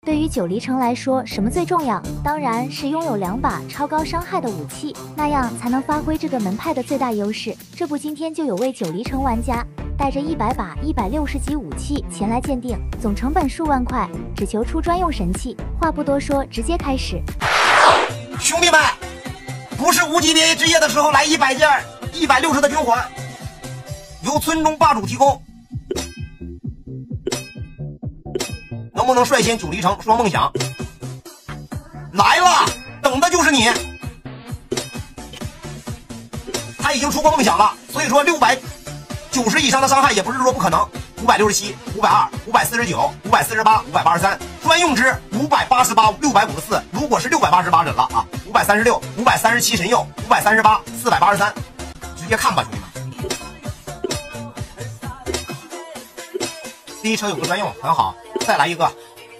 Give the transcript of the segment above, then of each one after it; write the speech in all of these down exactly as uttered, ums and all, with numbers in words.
对于九黎城来说，什么最重要？当然是拥有两把超高伤害的武器，那样才能发挥这个门派的最大优势。这不，今天就有位九黎城玩家带着一百把一百六十级武器前来鉴定，总成本数万块，只求出专用神器。话不多说，直接开始。 兄弟们，不是无级别之夜的时候来一百件一百六十的军环，由村中霸主提供。能不能率先九黎城双梦想？来了，等的就是你。他已经出过梦想了，所以说六百九十以上的伤害也不是说不可能。五百六十七、五百二、五百四十九、五百四十八、五百八十三，专用之五百八十八、六百五十四。如果是六百八十八忍了啊，五百三十六、五百三十七神佑、五百三十八、四百八十三，直接看吧，兄弟们。第一车有个专用，很好，再来一个，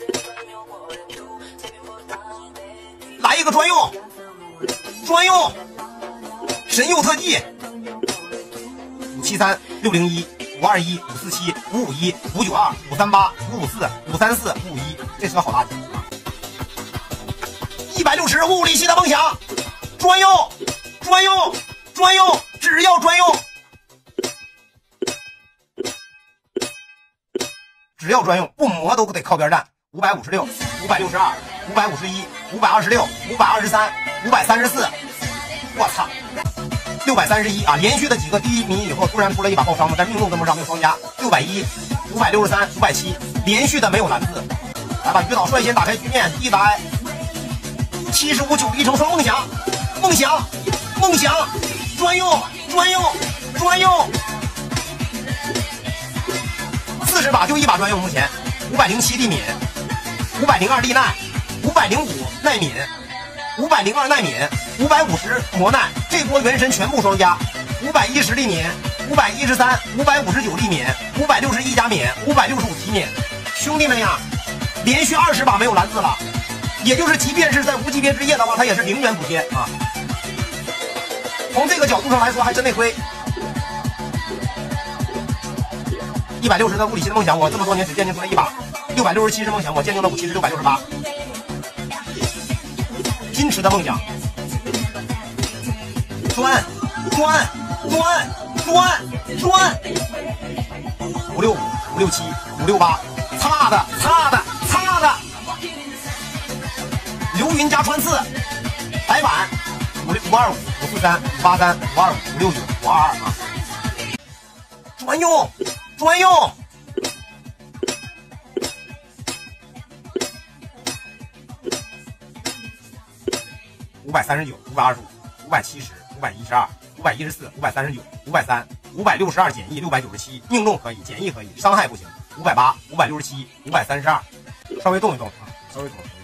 来一个专用，专用神佑特技，五七三、六零一。五二一、五四七、五五一、五九二、五三八、五五四、五三四、五五一，这是个好大姐啊！一百六十物理系的梦想，专用、专用、专用，只要专用，只要专用，不磨都得靠边站。五百五十六、五百六十二、五百五十一、五百二十六、五百二十三、五百三十四，我操！六百三十一啊！连续的几个第一名以后，突然出了一把爆伤的，但命中跟不上，没有双加。六百一、五百六十三、五百七，连续的没有蓝字。来吧，鱼岛率先打开局面，一百七十五九一成双梦想，梦想，梦想，专用，专用，专用。四十把就一把专用，目前五百零七地敏，五百零二地耐，五百零五耐敏。五百零二耐敏，五百五十魔耐，这波元神全部双加。五百一十力敏，五百一十三，五百五十九力敏，五百六十一加敏，五百六十五提敏。兄弟们呀，连续二十把没有蓝字了，也就是即便是在无级别之夜的话，它也是零元补贴啊。从这个角度上来说，还真没亏。一百六十的物理系的梦想，我这么多年只鉴定出来一把。六百六十七是梦想，我鉴定了武器是六百六十八。矜持的梦想，专专专专专，五六五、五六七、五六八，擦的擦的擦的，流云加穿刺，白板，五六五二五、五四三、五八三、五二五、五六九、五二二啊，专用专用。五百三十九、五百二十五、五百七十、五百一十二、五百一十四、五百三十九、五百三、五百六十二减一、六百九十七，命中可以，减一可以，伤害不行。五百八、五百六十七、五百三十二，稍微动一动啊，稍微动一动。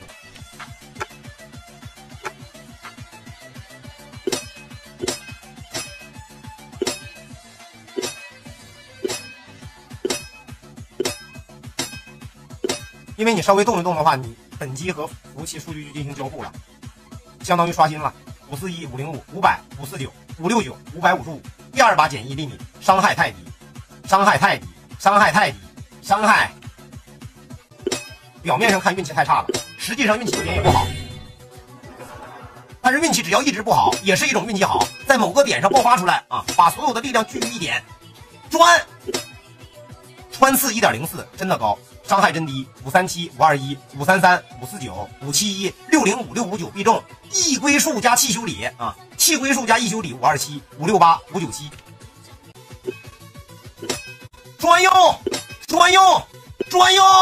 因为你稍微动一动的话，你本机和服务器数据就进行交互了。相当于刷新了五四一、五零五、五百、五四九、五六九、五百五十五，第二把减一厘米，伤害太低，伤害太低，伤害太低，伤害。表面上看运气太差了，实际上运气一点也不好。但是运气只要一直不好，也是一种运气好，在某个点上爆发出来啊，把所有的力量聚于一点，专穿刺 一点零四 真的高。伤害真低，五三七、五二一、五三三、五四九、五七一、六零五、六五九必中，一归数加气修理啊，气归数加一修理，五二七、五六八、五九七，专用，专用，专用，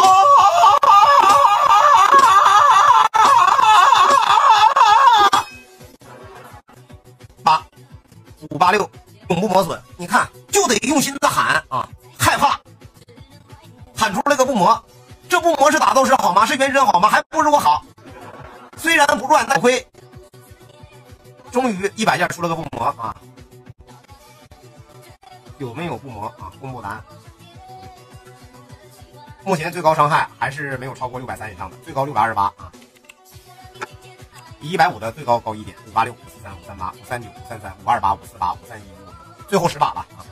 八五八六，永不磨损，你看就得用心的喊啊，害怕。喊出来个不磨，这不磨是打斗师好吗？是原神好吗？还不如我好。虽然不赚，但亏。终于一百件出了个不磨啊！有没有不磨啊？公布答案。目前最高伤害还是没有超过六百三以上的，最高六百二十八啊，比一百五的最高高一点，五八六、五四三、五三八、五三九、五三三、五二八、五四八、五三一、五五，最后十把了啊！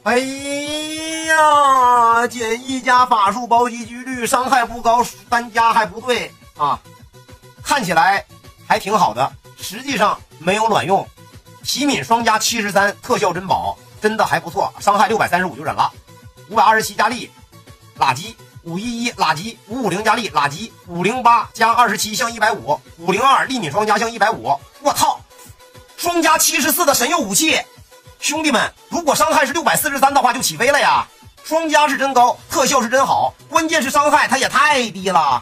哎呀，减一加法术暴击几率，伤害不高，单加还不对啊，看起来还挺好的，实际上没有卵用。提敏双加七十三，特效珍宝真的还不错，伤害六百三十五就忍了。五百二十七加力，垃圾。五一一垃圾，五五零加力垃圾，五零八加二十七像一百五，五零二利敏双加像一百五，我操，双加七十四的神佑武器，兄弟们，如果伤害是六百四十三的话就起飞了呀！双加是真高，特效是真好，关键是伤害它也太低了。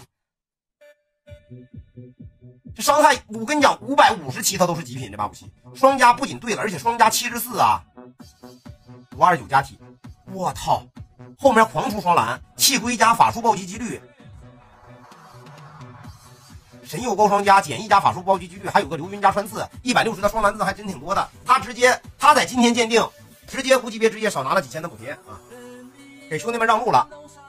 这伤害我跟你讲，五百五十七它都是极品这把武器，双加不仅对了，而且双加七十四啊，五二九加体，我操！后面狂出双蓝，气龟加法术暴击几率，神佑高双加减一加法术暴击几率，还有个流云加穿刺，一百六十的双蓝字还真挺多的。他直接他在今天鉴定，直接无级别职业少拿了几千的补贴啊，给兄弟们让路了。